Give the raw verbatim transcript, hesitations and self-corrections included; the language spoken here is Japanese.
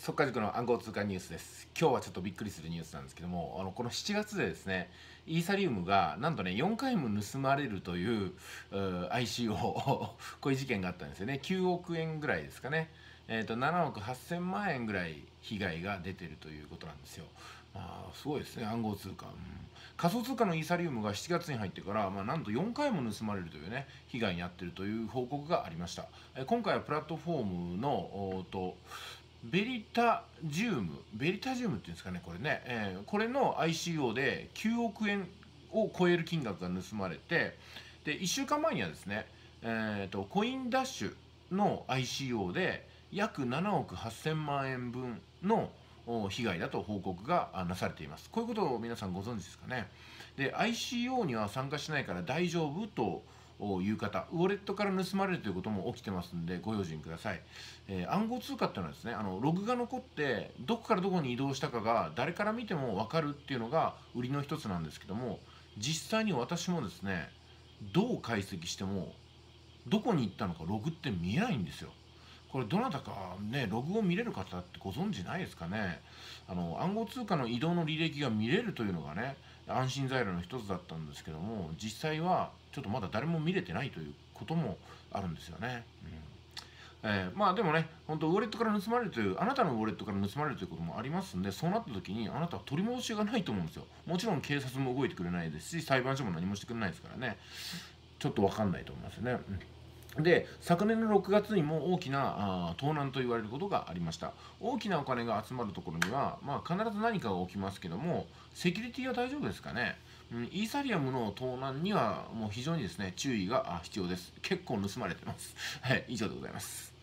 速稼塾の暗号通貨ニュースです。今日はちょっとびっくりするニュースなんですけども、あのこのしちがつでですね、イーサリウムがなんとね、よんかいも盗まれるという、う アイシーオー こういう事件があったんですよね。きゅうおくえんぐらいですかね。えー、とななおくはっせんまん円ぐらい被害が出てるということなんですよ。まあ、すごいですね、暗号通貨。うん、仮想通貨のイーサリウムがしちがつに入ってから、まあ、なんとよんかいも盗まれるというね、被害に遭っているという報告がありました。え今回はプラットフォームのおーとベリタジウム、ベリタジウムっていうんですかね、これね、えーこれの アイシーオー できゅうおくえんを超える金額が盗まれて、で、いっしゅうかんまえにはですね、えーと、コインダッシュの アイシーオー で約ななおくはっせんまん円分の被害だと報告がなされています。こういうことを皆さんご存知ですかね。で、アイシーオー には参加しないから大丈夫という方、ウォレットから盗まれるということも起きてますのでご用心ください。えー暗号通貨っていうのはですね、あのログが残ってどこからどこに移動したかが誰から見ても分かるっていうのが売りの一つなんですけども、実際に私もですね、どう解析してもどこに行ったのかログって見えないんですよ。これどなたかね、ログを見れる方ってご存知ないですかね。あの暗号通貨の移動の履歴が見れるというのがね、安心材料の一つだったんですけども、実際はちょっとまだ誰も見れてないということもあるんですよね。うん、えーまあでもね、本当ウォレットから盗まれるという、あなたのウォレットから盗まれるということもありますんで、そうなった時にあなたは取り戻しがないと思うんですよ。もちろん警察も動いてくれないですし、裁判所も何もしてくれないですからね。ちょっと分かんないと思いますよね。うんで、昨年のろくがつにも大きなあ盗難と言われることがありました。大きなお金が集まるところには、まあ、必ず何かが起きますけども、セキュリティは大丈夫ですかね。うん、イーサリアムの盗難にはもう非常にですね、注意が必要です。結構盗まれてます。はい、以上でございます。